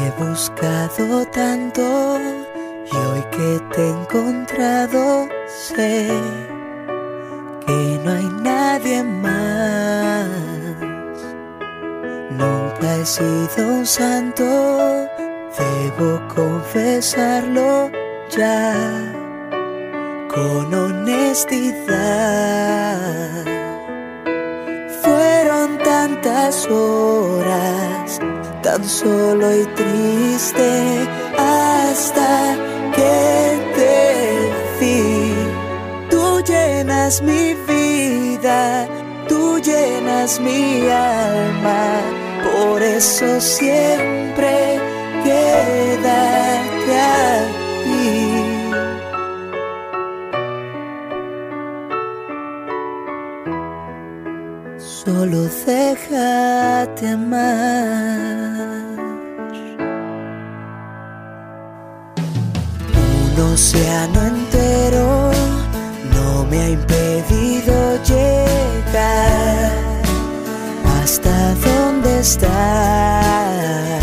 He buscado tanto y hoy que te he encontrado sé que no hay nadie más. Nunca he sido un santo, debo confesarlo ya con honestidad. Fueron tantas horas tan solo y triste hasta que te vi. Tú llenas mi vida, tú llenas mi alma, por eso siempre quédate aquí. Solo déjate amar. Un océano entero no me ha impedido llegar hasta donde estás.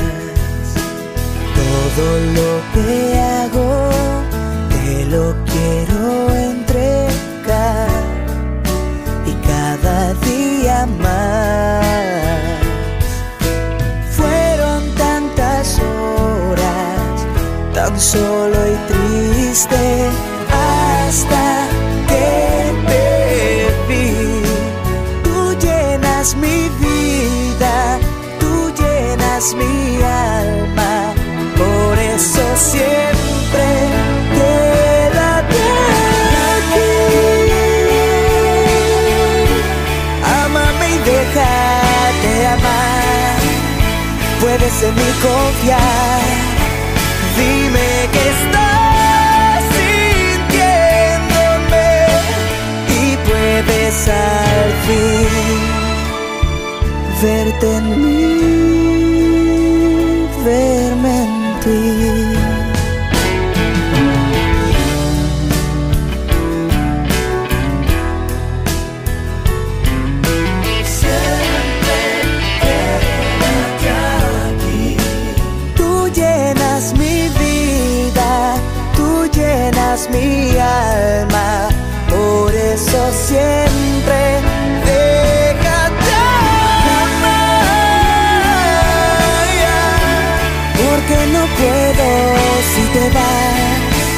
Todo lo que hago te lo quiero entregar y cada día más. Fueron tantas horas tan solo y triste hasta que te vi. Tú llenas mi vida, tú llenas mi alma, por eso siempre quédate aquí. Ámame y déjate amar, puedes en mí confiar. Dime que estás sintiéndome y puedes al fin verte en mí, verme en ti. Siempre quédate aquí. Tú llenas mi vida, tú llenas mi alma, por eso siempre déjate amar. Porque no puedo si te vas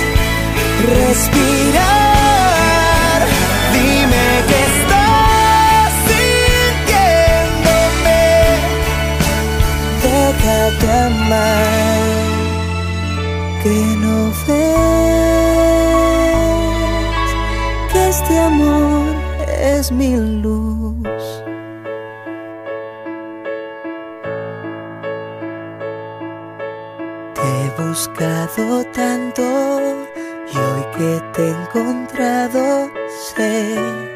respirar. Dime que estás sintiéndome, déjate amar. Que no ves que este amor es mi luz. Te he buscado tanto y hoy que te he encontrado sé